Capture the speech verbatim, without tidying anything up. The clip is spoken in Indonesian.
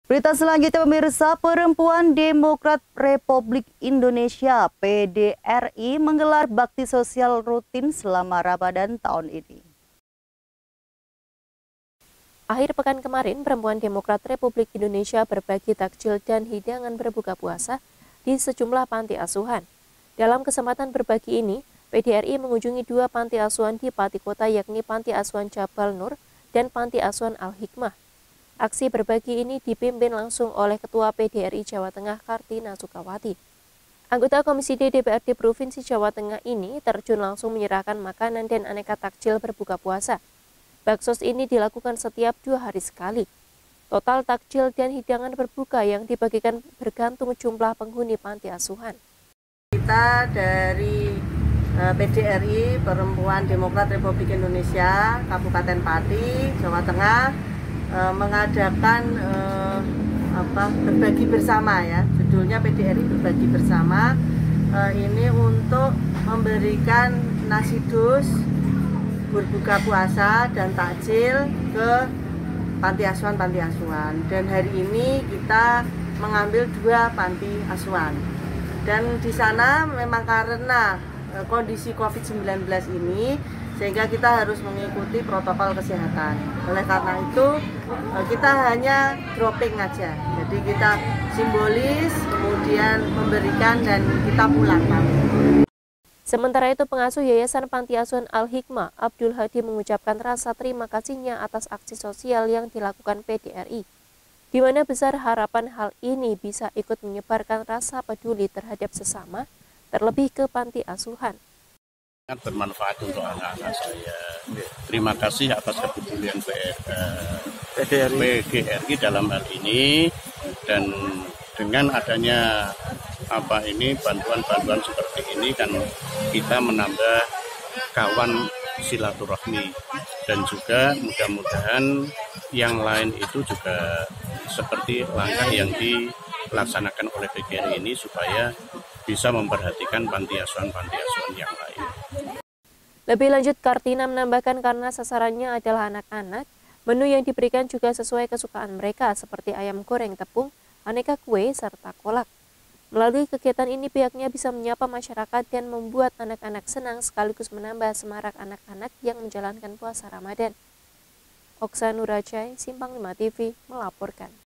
Berita selanjutnya pemirsa, Perempuan Demokrat Republik Indonesia P D R I menggelar bakti sosial rutin selama Ramadan tahun ini. Akhir pekan kemarin, Perempuan Demokrat Republik Indonesia berbagi takjil dan hidangan berbuka puasa di sejumlah panti asuhan. Dalam kesempatan berbagi ini, P D R I mengunjungi dua panti asuhan di Pati Kota, yakni Panti Asuhan Jabal Nur dan Panti Asuhan Al-Hikmah. Aksi berbagi ini dipimpin langsung oleh Ketua P D R I Jawa Tengah Kartina Sukawati. Anggota Komisi D D P R D Provinsi Jawa Tengah ini terjun langsung menyerahkan makanan dan aneka takjil berbuka puasa. Baksos ini dilakukan setiap dua hari sekali. Total takjil dan hidangan berbuka yang dibagikan bergantung jumlah penghuni panti asuhan. Kita dari P D R I Perempuan Demokrat Republik Indonesia Kabupaten Pati, Jawa Tengah mengadakan eh, apa berbagi bersama, ya, judulnya P D R I berbagi bersama. eh, ini untuk memberikan nasi dus berbuka puasa dan takjil ke panti asuhan panti asuhan dan hari ini kita mengambil dua panti asuhan, dan di sana memang karena eh, kondisi covid sembilan belas ini sehingga kita harus mengikuti protokol kesehatan. Oleh karena itu kita hanya dropping aja, jadi kita simbolis kemudian memberikan dan kita pulang. Sementara itu, pengasuh Yayasan Panti Asuhan Al-Hikmah, Abdul Hadi, mengucapkan rasa terima kasihnya atas aksi sosial yang dilakukan P D R I, di mana besar harapan hal ini bisa ikut menyebarkan rasa peduli terhadap sesama, terlebih ke panti asuhan. Bermanfaat untuk anak-anak saya. Terima kasih atas kepedulian P D R I dalam hal ini, dan dengan adanya apa ini bantuan-bantuan seperti ini kan kita menambah kawan silaturahmi, dan juga mudah-mudahan yang lain itu juga seperti langkah yang dilaksanakan oleh P D R I ini supaya bisa memperhatikan panti asuhan-panti asuhan yang lain. Lebih lanjut, Kartina menambahkan karena sasarannya adalah anak-anak, menu yang diberikan juga sesuai kesukaan mereka seperti ayam goreng tepung, aneka kue, serta kolak. Melalui kegiatan ini pihaknya bisa menyapa masyarakat dan membuat anak-anak senang sekaligus menambah semarak anak-anak yang menjalankan puasa Ramadan. Oksa Nurajai, Simpang lima T V, melaporkan.